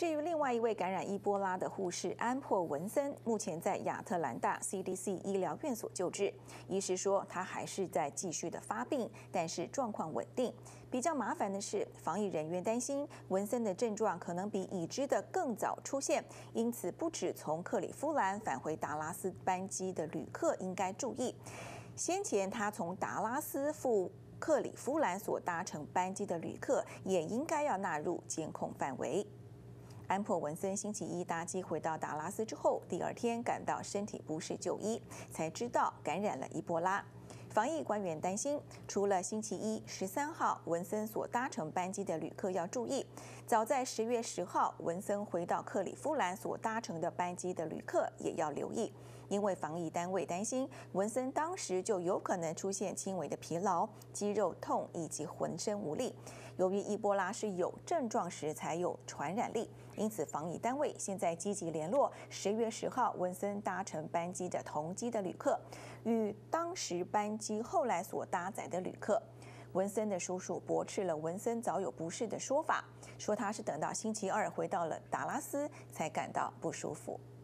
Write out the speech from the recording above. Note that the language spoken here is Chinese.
至于另外一位感染伊波拉的护士安珀文森，目前在亚特兰大 CDC 医疗院所救治，医师说他还是在继续的发病，但是状况稳定。比较麻烦的是，防疫人员担心文森的症状可能比已知的更早出现，因此不止从克里夫兰返回达拉斯班机的旅客应该注意。先前他从达拉斯赴克里夫兰所搭乘班机的旅客也应该要纳入监控范围。安珀文森星期一搭机回到达拉斯之后，第二天感到身体不适就医，才知道感染了伊波拉。防疫官员担心，除了星期一13号文森所搭乘班机的旅客要注意，早在10月10号文森回到克里夫兰所搭乘的班机的旅客也要留意，因为防疫单位担心文森当时就有可能出现轻微的疲劳、肌肉痛以及浑身无力。由于伊波拉是有症状时才有传染力，因此防疫单位现在积极联络10月10号文森搭乘班机的同机的旅客，与当时班机后来所搭载的旅客。文森的叔叔驳斥了文森早有不适的说法，说他是等到星期二回到了达拉斯才感到不舒服。